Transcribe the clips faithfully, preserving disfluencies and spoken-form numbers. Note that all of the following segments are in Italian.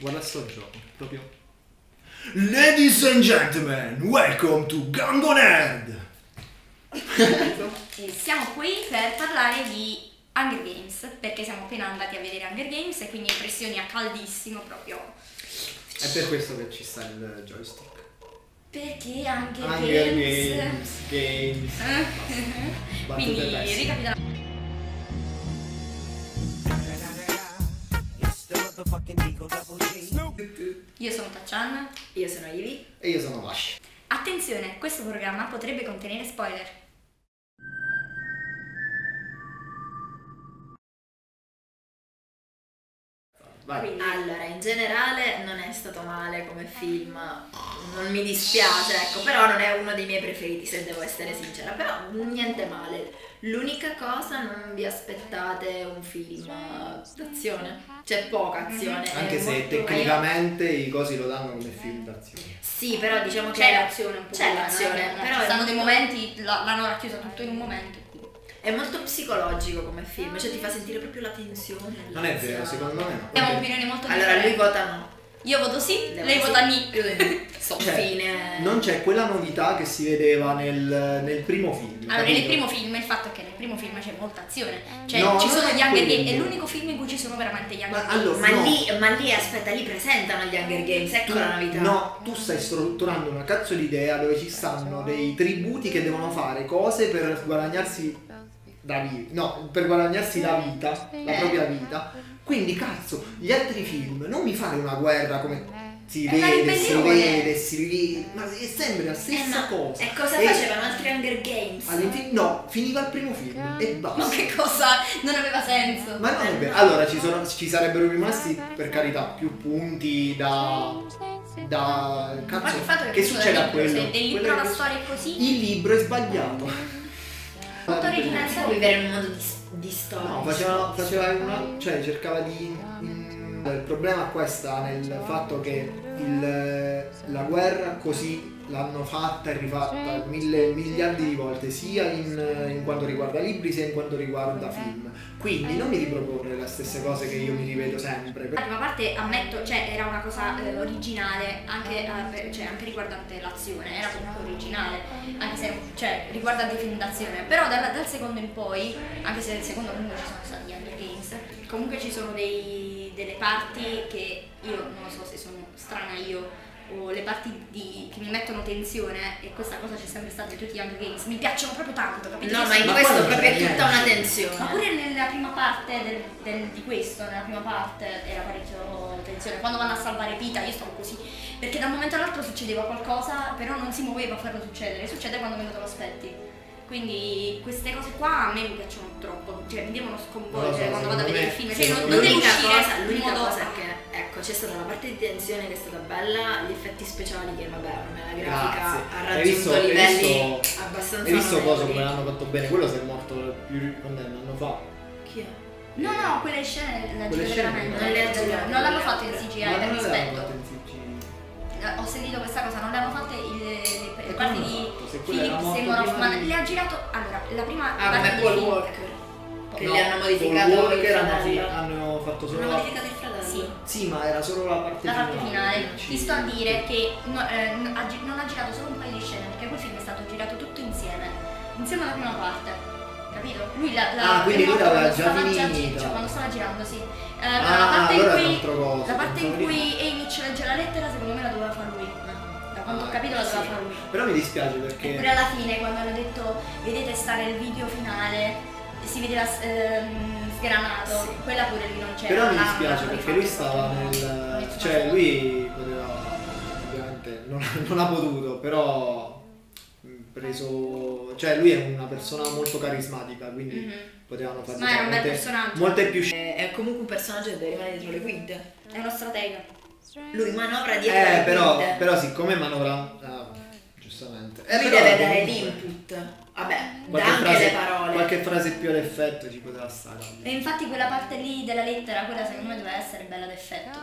Guarda sto gioco, proprio. Ladies and gentlemen, welcome to Gango Nerd! E siamo qui per parlare di Hunger Games, perché siamo appena andati a vedere Hunger Games e quindi impressioni a caldissimo proprio. È per questo che ci sta il joystick. Perché Hunger, Hunger Games... Games, Games. Quindi ricapitolando. Io sono Tachan. Io sono Ivy. E io sono Vash. Attenzione, questo programma potrebbe contenere spoiler. Quindi, allora, in generale non è stato male come film, non mi dispiace, ecco, però non è uno dei miei preferiti, se devo essere sincera, però niente male. L'unica cosa, non vi aspettate un film d'azione, c'è poca azione. Anche se molto... tecnicamente i cosi lo danno come film d'azione. Sì, però diciamo che c'è l'azione un po'. C'è l'azione, no? però ci stanno è dei molto... momenti, l'hanno racchiusa tutto in un momento. È molto psicologico come film, cioè ti fa sentire proprio la tensione. Non è vero, secondo me no. Abbiamo opinioni molto differenti. Allora lui vota no. Io voto sì, Devo lei sì. vota ni. Io so, Cioè, fine. non c'è quella novità che si vedeva nel, nel primo film. Allora, capito? nel primo film, il fatto è che nel primo film c'è molta azione. Cioè, No, ci non sono è gli Hunger quello. Games, è l'unico film in cui ci sono veramente gli Hunger Ma Games. allora, Ma, no. lì, ma lì, aspetta, lì presentano gli Hunger Games, ecco Tu- la novità. No, tu stai strutturando una cazzo di idea dove ci stanno dei tributi che devono fare cose per guadagnarsi da vita, no, per guadagnarsi la vita, la Eh. propria vita. Quindi cazzo, gli altri film non mi fare una guerra come si È una vede, si ribellione. vede, si vede, ma è sempre la Eh, stessa ma- cosa. E cosa E facevano altri Hunger Games? all'infi- no, finiva il primo film e Ma basta. che cosa? Non aveva senso. Ma non è vero. Allora ci, sono, ci sarebbero rimasti, per carità, più punti da. da. Ma Cazzo, il fatto è che che succede a libro, quello? se del libro Quello la che- storia è così. Il libro è sbagliato. Molto Non originale. si può vivere in un mondo di, di storia. No, faceva, faceva una. cioè cercava di. mm, il problema qua sta nel fatto che il, la guerra così l'hanno fatta e rifatta mille miliardi di volte, sia in, in quanto riguarda libri sia in quanto riguarda film. Quindi non mi riproporre le stesse cose che io mi rivedo sempre. La prima parte, ammetto, cioè era una cosa eh, originale, anche, eh, per- cioè, anche riguardante l'azione, era comunque originale, anche se, cioè, riguardante film d'azione, però dal, dal secondo in poi, anche se nel secondo comunque ci sono stati gli Hunger Games, comunque ci sono dei, delle parti che io non so se sono strana io, o le parti di, che mi mettono tensione, e questa cosa c'è sempre stata in tutti gli Hunger Games, mi piacciono proprio tanto, capito? No, Io ma in sono- Ma questo quello proprio è c'è tutta una niente. tensione. ma pure nella prima parte del, del- di questo, nella prima parte era parecchio tensione. Quando vanno a salvare Pita io stavo così, perché da un momento all'altro succedeva qualcosa, però non si muoveva a farlo succedere. Succede quando meno te lo aspetti. Quindi queste cose qua a me mi piacciono troppo, cioè mi devono sconvolgere Non lo so, quando vado a secondo vedere me- il film. Cioè non, secondo non me- devo L'unica uscire cosa, in l'unica modo... cosa è che, ecco, c'è stata la parte di tensione che è stata bella, gli effetti speciali che, vabbè, ormai la grafica Grazie. ha Hai raggiunto visto- hai livelli visto- abbastanza Hai visto cosa notevoli. come l'hanno fatto bene? Quello si è morto più quando è un anno fa. Chi è? No, no, quelle scene le Quelle girate scene veramente. non le ha girate, non l'hanno le fatto in altre. C G I Ma per non l'avevano rispetto. fatto in C G I. Eh, Ho sentito questa cosa, non le hanno fatte il- le, le E parti come di hanno fatto? Se quello era Philip morto Seymour prima Hoffman, di- le ha girato. Allora, la prima Ah, parte come di Paul film- Walker. Che No, gli hanno modificato Paul il Walker hanno, fi- fratello. hanno fatto solo Hanno la... modificato il fratello? Sì. Sì, ma era solo la parte La parte finale, Sì. ti sto a dire che no- eh, n- ha gi- non ha girato solo un paio di scene, perché quel film è stato girato tutto insieme, insieme alla prima parte, capito? Lui la, la Ah, quindi è lui morto l'aveva quando già stava gi- finita. cioè, quando stava girando, sì. Eh, Ah, però la parte allora è in un cui, altro coso, la parte in pensavo cui Haymitch legge la lettera, secondo me la doveva fare lui. Da quanto ho Ah, capito la doveva sì. fare lui. Però mi dispiace E perché... pure alla fine, quando hanno detto vedete stare il video finale, si vedeva ehm, sgranato, Sì. quella pure lì non c'era. Però mi l'hanno- dispiace l'hanno perché lui rifatto stava tutto. nel... Nessuno Cioè sa. lui poteva... Ovviamente non, non ha potuto, però... mh, preso... Cioè lui è una persona molto carismatica, quindi Mhm. potevano fare Ma era un bel molte, personaggio. molte più scelte. È, è comunque un personaggio che deve rimanere dietro le quinte. È uno stratega. Lui manovra dietro Eh, le però, quinte. però siccome manovra... ah, giustamente. Eh, Lui però deve dare comunque- l'input. Vabbè, dà Qualche anche frase, le parole. qualche frase più ad effetto ci poteva stare. E infatti quella parte lì della lettera, quella secondo me doveva essere bella d'effetto. Eh,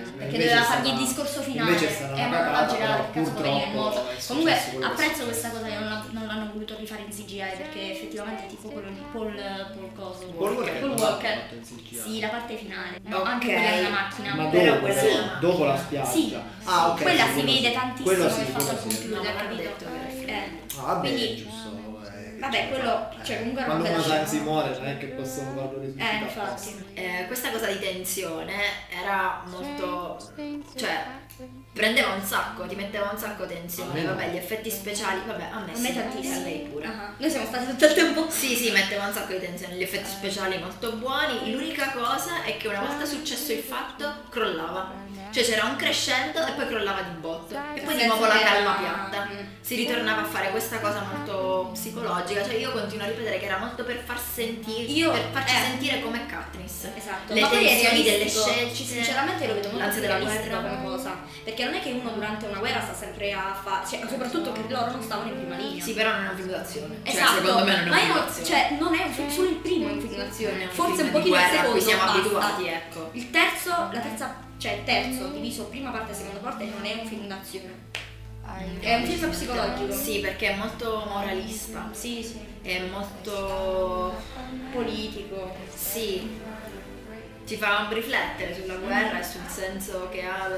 perché invece doveva è fargli il stata- discorso finale invece è stata e una non l'ha cagata, girato, però cazzo poverino è morto. purtroppo è successo Comunque quello che apprezzo è questa cosa che non, la- non l'hanno voluto rifare in C G I perché effettivamente è tipo quello di Paul, Paul Coso. Paul Walker Paul non l'ha Walker. fatto in C G I. Sì, la parte finale. No, Ok. anche quella della macchina. Ma Però dopo, quella sì, della macchina. dopo la spiaggia. Sì, ah, ok. quella sì, si quello vede sì. tantissimo Quello che sì, è fatto quello al sì. computer, No, ma hanno capito? detto che era Eh. Ah, vabbè, Quindi- è giusto. eh, Vabbè, cioè, quello- eh, cioè, comunque era quando una una bella sa- si scena. muore non è che possono farlo Eh, risuscitare. infatti. Eh, questa cosa di tensione era molto, cioè prendeva un sacco, ti metteva un sacco tensione. A me no. Vabbè, gli effetti speciali, vabbè, a me A sì, me e a tantissimo. lei pure. Ah, noi siamo stati tutto il tempo. Sì, sì, metteva un sacco di tensione, gli effetti speciali molto buoni. L'unica cosa è che una volta successo il fatto, crollava. Cioè c'era un crescendo e poi crollava di botto. E poi di nuovo la calma piatta. Mm. Si ritornava a fare questa cosa molto psicologica. Cioè io continuo a ripetere che era molto per far sentire, Io- per farci eh. sentire come Katniss. Esatto, Le ma poi è tensioni delle realistico. scelte. Ci- sinceramente lo vedo molto l'ansia più della realistica guerra. come cosa, perché non è che uno durante una guerra sta sempre a fare, cioè soprattutto che loro non stavano in prima linea. Sì, però non è un film d'azione. Cioè, Esatto, secondo me non è ma un film io- d'azione. cioè, non è un film, solo il primo è un film Non è d'azione, un forse film un pochino di il guerra a secondo, cui siamo basta. abituati, ecco. Il terzo, la terza, cioè il terzo diviso prima parte e seconda parte non è un film d'azione. È un film psicologico. Sì, perché è molto moralista. Sì, sì. È molto Politico. sì, ci fa riflettere sulla guerra e sul senso che ha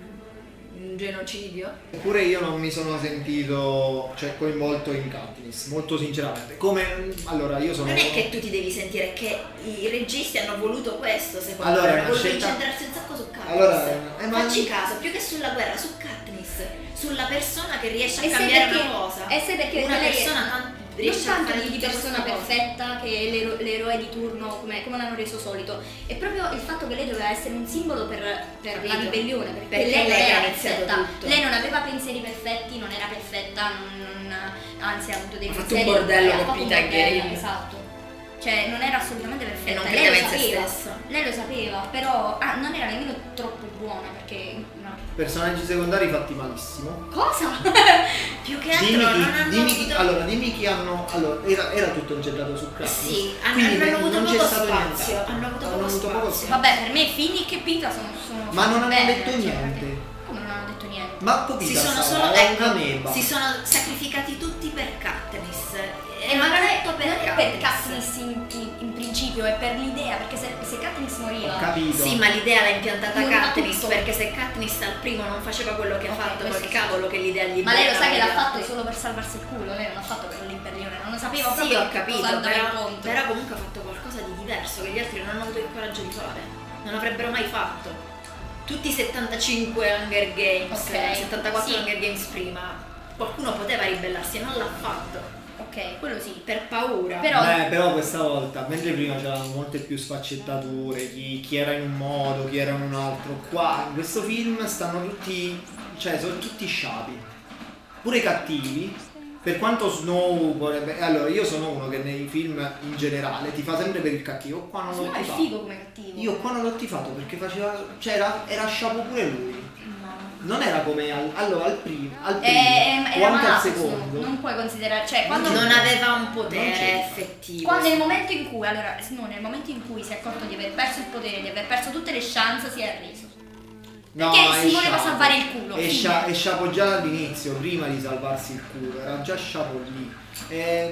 un genocidio. Eppure io non mi sono sentito cioè, coinvolto in Katniss, molto sinceramente. Come allora io sono Non è che tu ti devi sentire che i registi hanno voluto questo, secondo Allora, me, è hanno una voluto scelta- incentrarsi un sacco su Katniss. Allora, eh, ma- Facci caso, più che sulla guerra, su Katniss, sulla persona che riesce a E sai cambiare perché- una cosa. e sai perché una lei è- persona tan- Non riesce a tanto fare di, di tutte persona queste cose. perfetta che è l'ero- l'eroe di turno come, come l'hanno reso solito, è proprio il fatto che lei doveva essere un simbolo per, per la Capito. ribellione, perché, Perché lei non lei era ha iniziato perfetta, tutto. lei non aveva pensieri perfetti, non era perfetta, non, non- anzi ha avuto dei Ha fatto pensieri un bordello ha con fatto un Peter bordello, Green. esatto. Cioè non era assolutamente perfetta, E non lei credeva lo in se sapeva, stessa. lei lo sapeva, però ah, non era nemmeno troppo buona perché no. personaggi secondari fatti malissimo. Cosa? Più che altro Dimmi non chi, hanno dimmi chi- avuto... allora, dimmi chi hanno. Allora, era, era tutto incentrato su Katniss. Sì, hanno, quindi hanno ne- avuto non c'è poco stato spazio, niente. hanno avuto Hanno poco avuto poco spazio. Vabbè, per me Finnick e Pita sono, sono Ma non hanno fatti bene, detto cioè, niente. perché- Come non hanno detto niente? Ma Popita Si sono stava, solo, era ecco, un'ameba. si sono sacrificati tutti per Katniss. E ma non è, tutto non è per Katniss in, in- in principio, è per l'idea, perché se, se Katniss moriva... Ho capito. Sì, ma l'idea l'ha impiantata Non fa Katniss, tutto. perché se Katniss al primo non faceva quello che ha Ok, fatto, questo col sì. cavolo che l'idea gli Ma lei lo sa che l'ha dava fatto agli solo per salvarsi il culo, lei non l'ha fatto per l'imperione, non lo sapeva altri. Sì, proprio ho che capito, cosa andava però, incontro. però comunque ha fatto qualcosa di diverso che gli altri non hanno avuto il coraggio di fare. Non avrebbero mai fatto. Tutti i settantacinque Hunger Games, Ok, settantaquattro sì. Hunger Games prima, qualcuno poteva ribellarsi e non l'ha fatto. Ok, quello sì. Per paura. Però- Beh, però questa volta, mentre prima c'erano molte più sfaccettature, chi, chi era in un modo, chi era in un altro, qua in questo film stanno tutti, cioè sono tutti sciapi, pure cattivi, per quanto Snow vorrebbe... Allora, io sono uno che nei film in generale ti fa sempre per il cattivo, qua non No, l'ho è tifato. figo come cattivo. Io qua non l'ho tifato perché faceva, cioè era, era sciapo pure lui. No. Non era come al, allora, al primo, al primo Eh, o era anche al malato, secondo. non puoi considerare, cioè quando, non aveva un Non potere c'entra. effettivo. quando nel momento in cui, allora, no, nel momento in cui si è accorto di aver perso il potere, di aver perso tutte le chance, si è arreso. No, Perché è si voleva sciapo. salvare il culo, È, fine. scia- è sciapo già dall'inizio, prima di salvarsi il culo, era già sciapo lì. E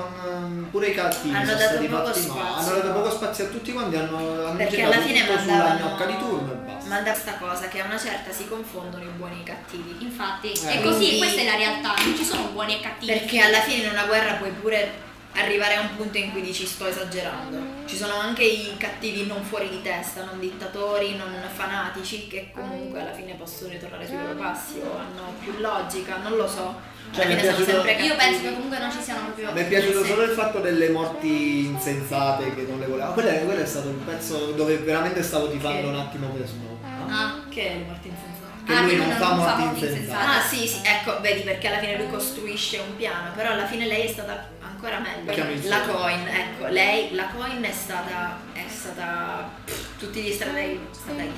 non- pure i cattivi Hanno sono dato stati poco fatti spazio. male. Hanno dato poco spazio a tutti quanti, hanno, hanno Perché girato alla fine tutto sulla mandavano gnocca di turno e basta. manda sta cosa che a una certa si confondono i buoni e i cattivi. Infatti, Eh, è così, quindi- questa è la realtà, non ci sono buoni e cattivi. Perché alla fine in una guerra puoi pure arrivare a un punto in cui dici sto esagerando. Ci sono anche i cattivi non fuori di testa, non dittatori, non fanatici, che comunque alla fine possono ritornare sui loro passi o hanno più logica, non lo so. Cioè, Alla mi è fine sono piaciuto- sempre Io cattivi. penso che comunque non ci siano proprio... Mi è piaciuto Sì. solo il fatto delle morti insensate che non le voleva. Quello è, quello è stato un pezzo dove veramente stavo tifando Che- un attimo per Snow. Ah, Che è il morto insensate? Che Ah, lui quindi non non fa fa morti morti insensate. insensate. Ah sì, sì, ecco, vedi perché alla fine lui costruisce un piano, però alla fine lei è stata ancora Chiami il meglio. La suo. coin, ecco, lei, la coin è stata, è stata, pff, tutti gli strateghi, strateghi.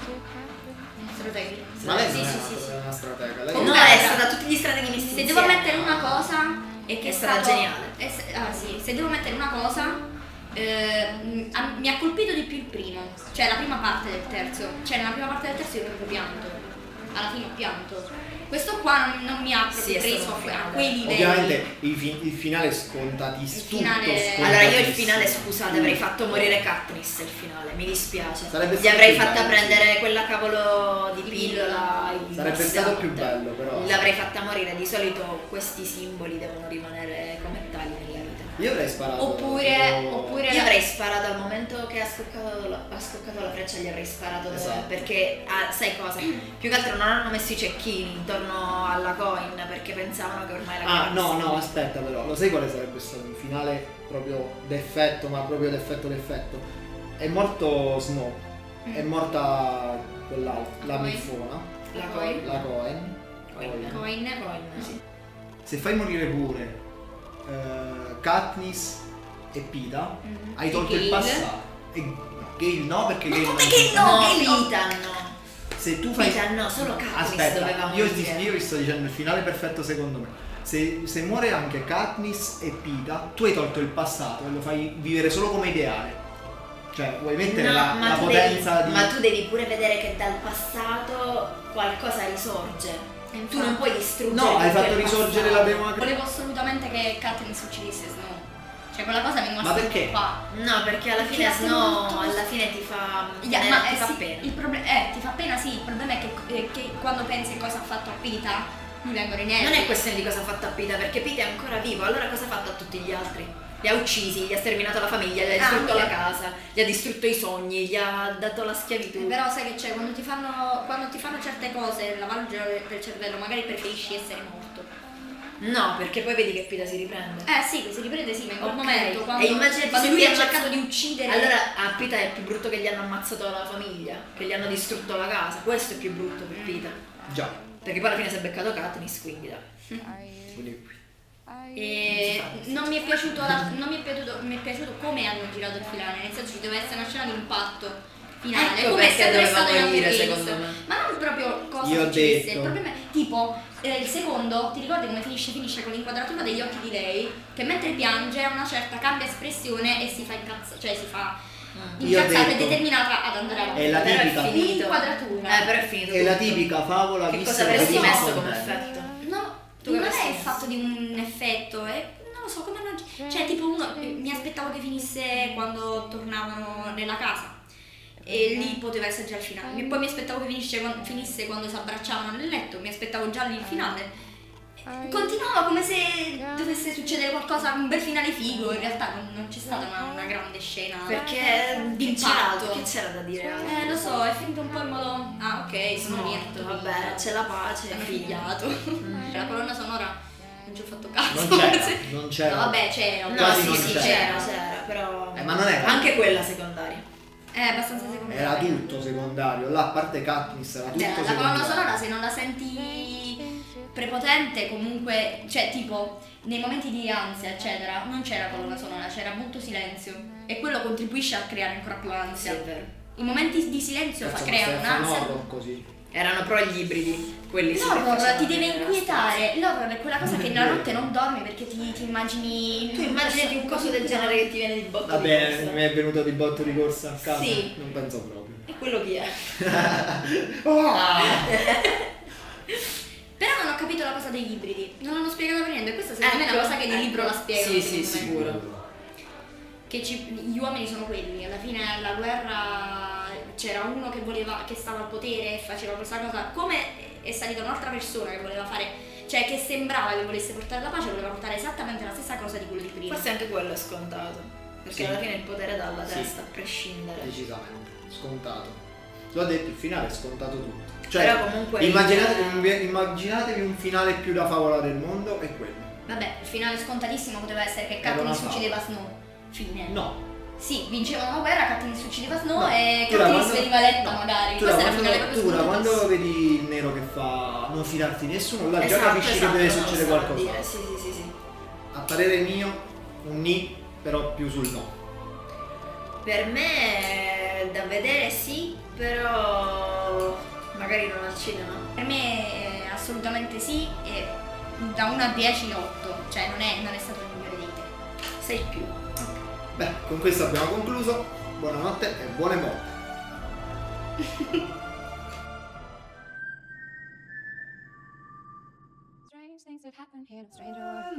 strateghi. Ma lei Sì, non sì, è sì, sì. una stratega, lei No, Comunque è era- stata tutti gli strateghi messi Se insieme. devo mettere una cosa E che è è stata stato- geniale. è s- ah sì, se devo mettere una cosa eh, m- mi ha colpito di più il primo, cioè la prima parte del terzo, cioè nella prima parte del terzo io ho proprio pianto, alla fine ho pianto. Questo qua non, non mi ha proprio Sì, è preso stato a, un que- a finale. quei livelli. Ovviamente il, fi- il finale è scontatissimo. Il finale- tutto Allora io il scontatissimo. finale, scusate, avrei fatto morire Katniss il finale, mi dispiace. Sarebbe Gli stato avrei più fatta bello, prendere quella cavolo di pillola. il Sarebbe borsante. stato più bello, però. L'avrei fatta morire, di solito questi simboli devono rimanere come tali nella vita. Io avrei sparato. Oppure, tipo- oppure Io avrei sparato al momento che ha scoccato la, ha scoccato la freccia, gli avrei sparato Esatto. perché ah, sai cosa? Più che altro non hanno messo i cecchini intorno alla coin perché pensavano che ormai la Ah, coin no, si- no, aspetta però, lo sai quale sarebbe stato un finale proprio d'effetto, ma proprio d'effetto d'effetto? È morto Snow, è morta quell'altra, la Coin. milfona, la coin. la Cohen. Coin. Coin. Coin. Coin, sì. Se fai morire pure eh, Katniss e Pita, Mhm. hai E tolto il Gale. passato. E Gale no, perché Ma Gale come non che c'entra. no? No, che no? Pita no. Se tu fai... Pita no, solo Katniss Aspetta, doveva io, morire. ti- io vi sto dicendo il finale perfetto secondo me. Se, se muore anche Katniss e Pita, tu hai tolto il passato e lo fai vivere solo come ideale. Cioè, vuoi mettere No, la, ma, la tu potenza devi, di... ma tu devi pure vedere che dal passato qualcosa risorge. Tu non puoi distruggere. No, hai tutto fatto il risorgere passato. la democrazia. Volevo assolutamente che Katniss uccidesse Snow. Cioè quella cosa mi è rimasta Ma perché? qua. No, perché alla Perché fine la Snow Snow- alla fine ti fa. Yeah, eh, ma ti eh, fa sì, pena. il problema eh, ti fa pena sì, il problema è che, eh, che quando pensi a cosa ha fatto a Pita, mi vengono i nervi. Non è questione di cosa ha fatto a Pita, perché Pita è ancora vivo, allora cosa ha fatto a tutti gli altri? Li ha uccisi, gli ha sterminato la famiglia, gli ha distrutto Ah, ok. la casa, gli ha distrutto i sogni, gli ha dato la Eh, schiavitù. Però sai che c'è, quando ti fanno quando ti fanno certe cose, il lavaggio del cervello, magari preferisci essere morto. No, perché poi vedi che Pita si riprende. Eh sì, che si riprende sì, ma in quel Ok. momento quando, E immaginati quando se lui ti ha ammazza- cercato di uccidere. Allora a Pita è più brutto che gli hanno ammazzato la famiglia, che gli hanno distrutto la casa. Questo è più brutto per Pita. Già, Perché poi alla fine si è beccato Katniss, quindi dai. quindi qui. E non mi è piaciuto la- non mi è piaciuto, mi è piaciuto come hanno girato il finale, nel senso ci deve essere una scena di impatto finale, Ecco come è perché sempre doveva stato in morire, Hunger secondo Games. me. Ma non proprio cosa Io ho successe, detto. il problema è tipo eh, il secondo, ti ricordi come finisce? Finisce con l'inquadratura degli occhi di lei che mentre piange a una certa cambia espressione e si fa incazzare, cioè si fa Mm. Io ho incazzare e detto, determinata ad andare avanti. è la Però è tipica, finito. L'inquadratura. Eh, però è finito. è la tutto. tipica favola Che vista cosa da avresti prima messo volta. come effetto? No, Tu non che è avresti il messo? fatto di un effetto, è, non lo so, come hanno... Cioè, tipo uno, eh, mi aspettavo che finisse quando tornavano nella casa. E lì poteva essere già il finale. Poi mi aspettavo che finisse quando, finisse quando si abbracciavano nel letto, mi aspettavo già lì il finale. Continuava come se dovesse succedere qualcosa, un bel finale figo, in realtà non, non c'è stata una, una grande scena. Perché di che c'era, impatto. che c'era da dire altro? Eh, lo so, è finito un po' in modo... Ah, ok, sono No, morto. vabbè, c'è la pace, Hanno figlia. figliato. La colonna sonora non ci ho fatto caso. Non c'era, non c'era. No, vabbè, c'era. No, Quasi sì, non sì, c'era. c'era, c'era, però. Eh, ma non era. Anche quella secondaria. È abbastanza secondaria. Era tutto secondario, là a parte Katniss era tutto Cioè, la secondario. colonna sonora se non la senti prepotente comunque, cioè tipo nei momenti di ansia eccetera non c'era colonna sonora, c'era molto silenzio e quello contribuisce a creare ancora più Sì, ansia. è vero. I momenti di silenzio fa, Cazzo, creano questo è un'ansia. sonoro così. Erano però gli ibridi, quelli sì che L'horror facevano ti deve vedere la inquietare, l'horror è quella cosa Non che è la vero. notte non dormi perché ti, ti immagini... stanza. Tu immaginati un coso del genere che ti viene di botto di Vabbè, corsa. mi è venuto di botto di corsa a casa. Sì. Non penso proprio. E quello chi è? Ah! Però non ho capito la cosa degli ibridi, non hanno spiegato per niente, questa secondo me è Ecco, una cosa che nel ecco. libro la spiegano. Sì, sì, secondo me. sicuro. Che ci- gli uomini sono quelli, alla fine alla guerra c'era uno che voleva, che stava al potere e faceva questa cosa, come è salita un'altra persona che voleva fare, cioè che sembrava che volesse portare la pace, voleva portare esattamente la stessa cosa di quello di prima. Forse anche quello è scontato. Perché Sì. alla fine il potere dà alla Sì. testa, a prescindere. Decisamente, scontato. L'ho detto, il finale è scontato tutto. Cioè, Però comunque immaginatevi, immaginatevi un finale più da favola del mondo e quello. Vabbè, il finale scontatissimo poteva essere che Era una Katniss favola. uccideva Snow. Fine. No. Sì, vincevano la guerra, Katniss uccideva Snow No. e Tu da Katniss quando- veniva letta no. magari. Tu da Questo era il quando, finale proprio tu da quando scontatissimo. vedi il nero che fa non fidarti di nessuno, là già Esatto, capisci esatto, che deve non succedere stavo a qualcosa. dire, Sì, sì, sì, sì. A parere mio, un ni, però più sul no. Per me è da vedere sì, però magari non al cinema. Per me eh, assolutamente sì e da uno a dieci otto, cioè non è, non è stato il migliore dei tre. Sei più. Beh, con questo abbiamo concluso. Buonanotte e buone botte. Strange things have happened here, no stranger would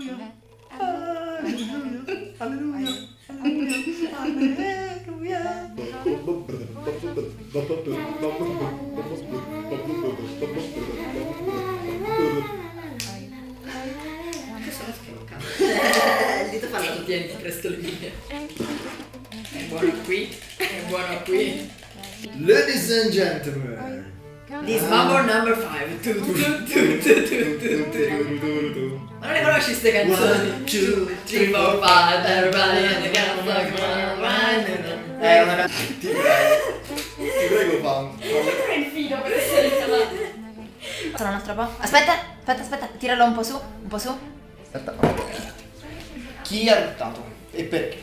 Che sono scroccato. Il dito fa lo tieni presto le mie. È buono qui, è buono qui. Ladies and gentlemen. This Mambo number five. Tu, tu, tu, tu, tu, tu, tu, tu. Ma non le conosci ste canzoni? One, two, three, four, five, everybody in the camp, like, come on, È una canzone. Ti prego. Ti prego, Pam. il filo per essere calato. Sono un altro po'. Aspetta, aspetta, aspetta, tiralo un po' su, un po' su. Aspetta. Chi ha ruttato? E perché?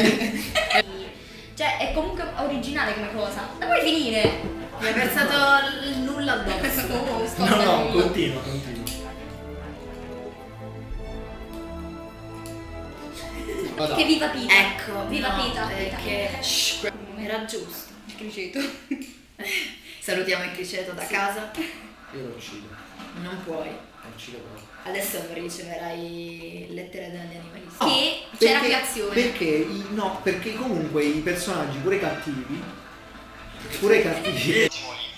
Cioè, è comunque originale come cosa. La puoi finire? Mi ha versato il nulla addosso. Oh, sto No, no, andando. continua, continua. Vada. Che viva Pita. Ecco, Viva no, Pita. è Pita. che shh, era giusto. Il criceto. Salutiamo il criceto da casa. Io lo uccido. Non puoi. Lo uccido proprio. Adesso riceverai lettere dagli animalisti. Che c'era Perché- più azione. Perché, i- no, perché comunque i personaggi, pure cattivi, pure cattivi,